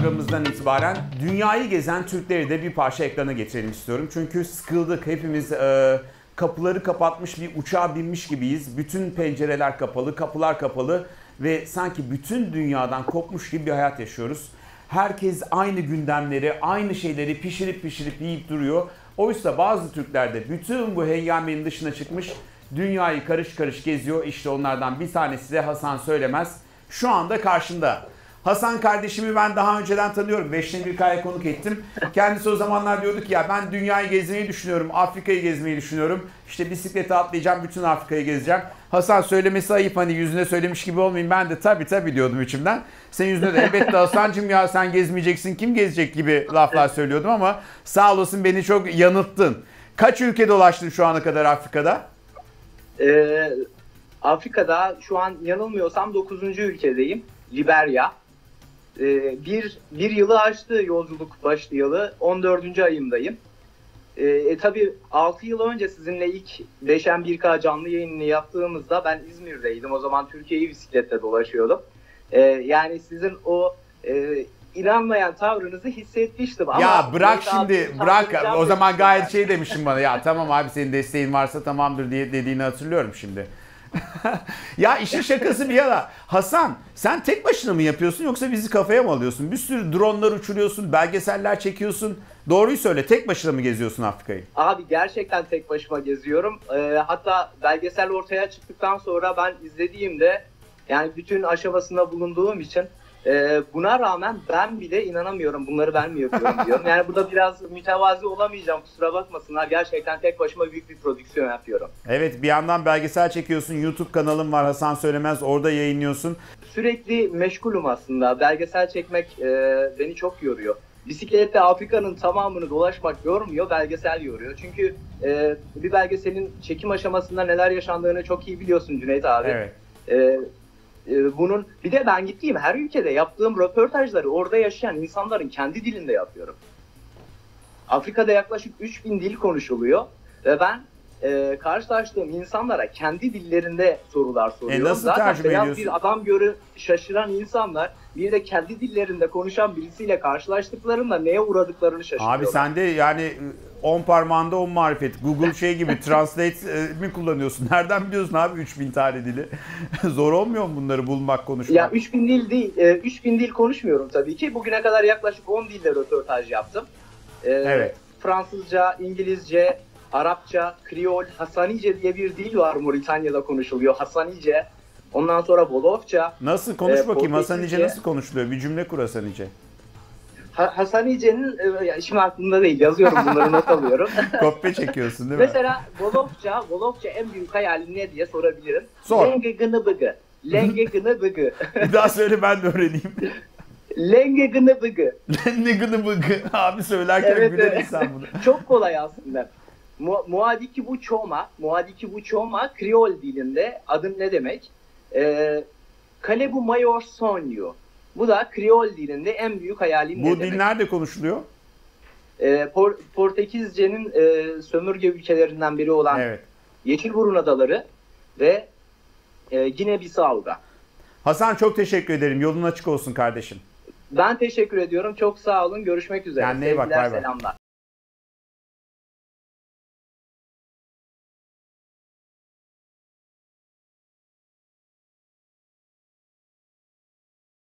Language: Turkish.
programımızdan itibaren dünyayı gezen Türkleri de bir parça ekrana getirelim istiyorum. Çünkü sıkıldık hepimiz, kapıları kapatmış bir uçağa binmiş gibiyiz. Bütün pencereler kapalı, kapılar kapalı ve sanki bütün dünyadan kopmuş gibi bir hayat yaşıyoruz. Herkes aynı gündemleri, aynı şeyleri pişirip yiyip duruyor. Oysa bazı Türkler de bütün bu hengamenin dışına çıkmış, dünyayı karış karış geziyor. İşte onlardan bir tanesi de Hasan Söylemez. Şu anda karşımda. Hasan kardeşimi ben daha önceden tanıyorum. 5'te konuk ettim. Kendisi o zamanlar diyordu ki ya ben dünyayı gezmeyi düşünüyorum, Afrika'yı gezmeyi düşünüyorum. İşte bisiklete atlayacağım, bütün Afrika'yı gezeceğim. Hasan söylemesi ayıp, hani yüzüne söylemiş gibi olmayayım. Ben de tabii diyordum içimden. Senin yüzüne de elbette Hasan'cığım ya sen gezmeyeceksin, kim gezecek gibi laflar söylüyordum ama sağ olasın, beni çok yanılttın. Kaç ülke dolaştın şu ana kadar Afrika'da? Afrika'da şu an yanılmıyorsam 9. ülkedeyim. Liberya. Bir yılı aştı yolculuk başlayalı. 14. ayımdayım. Tabii 6 yıl önce sizinle ilk Deşen 1K canlı yayınını yaptığımızda ben İzmir'deydim. O zaman Türkiye'yi bisikletle dolaşıyordum. Yani sizin o inanmayan tavrınızı hissetmiştim. Ama ya bırak şimdi, bırak. O zaman gayet şey demiştin bana. Ya tamam abi, senin desteğin varsa tamamdır diye dediğini hatırlıyorum şimdi. Ya işin şakası bir yana. Hasan, sen tek başına mı yapıyorsun yoksa bizi kafaya mı alıyorsun? Bir sürü dronlar uçuruyorsun, belgeseller çekiyorsun. Doğruyu söyle, tek başına mı geziyorsun Afrika'yı? Abi gerçekten tek başıma geziyorum. Hatta belgesel ortaya çıktıktan sonra ben izlediğimde, yani bütün aşamasında bulunduğum için buna rağmen ben bile inanamıyorum, bunları ben mi yapıyorum diyorum. Yani burada biraz mütevazi olamayacağım, kusura bakmasınlar. Gerçekten tek başıma büyük bir prodüksiyon yapıyorum. Evet, bir yandan belgesel çekiyorsun. YouTube kanalın var, Hasan Söylemez, orada yayınlıyorsun. Sürekli meşgulüm aslında. Belgesel çekmek beni çok yoruyor. Bisikletle Afrika'nın tamamını dolaşmak yormuyor, belgesel yoruyor. Çünkü bir belgeselin çekim aşamasında neler yaşandığını çok iyi biliyorsun Cüneyt abi. Evet. Bunun bir de ben gittiğim her ülkede yaptığım röportajları orada yaşayan insanların kendi dilinde yapıyorum. Afrika'da yaklaşık 3000 dil konuşuluyor ve ben karşılaştığım insanlara kendi dillerinde sorular soruyorum. Nasıl zaten tercüme beyaz ediyorsun? bir adam görüp şaşıran insanlar bir de kendi dillerinde konuşan birisiyle karşılaştıklarında neye uğradıklarını şaşırıyorlar. Abi sen de yani 10 parmağında 10 marifet. Google şey gibi Translate mi kullanıyorsun? Nereden biliyorsun abi 3000 tane dili? Zor olmuyor mu bunları bulmak, konuşmak? Ya 3000 dil değil, 3000 dil konuşmuyorum tabii ki. Bugüne kadar yaklaşık 10 dilde röportaj yaptım. Evet. Fransızca, İngilizce, Arapça, Kriol, Hasanice diye bir dil var, Moritanya'da konuşuluyor. Hasanice. Ondan sonra Wolofça. Nasıl? Konuş bakayım. Hasanice nasıl konuşuluyor? Bir cümle kur Hasanice. Hasanice'nin şimdi aklımda değil. Yazıyorum bunları, not alıyorum. Kopya çekiyorsun değil mi? Mesela Wolofça en büyük hayalin ne diye sorabilirim. Sor. Lenge gını bıgı. Lenge gını bıgı. Bir daha söyle, ben de öğreneyim. Lenge gını bıgı. Lenge gını bıgı. Abi söylerken evet, güler insan bunu. Çok kolay aslında. Muadiki bu çoma Kriol dilinde adım ne demek? Kalebu mayor sonyo. Bu da Kriol dilinde en büyük hayalim ne demek? Bu dil nerede konuşuluyor? Portekizce'nin sömürge ülkelerinden biri olan Evet. Yeşilburun Adaları ve Gine-Bissau'da. Hasan, çok teşekkür ederim. Yolun açık olsun kardeşim. Ben teşekkür ediyorum. Çok sağ olun. Görüşmek üzere. Kendine iyi bak. Sevgiler, Bay bay. selamlar.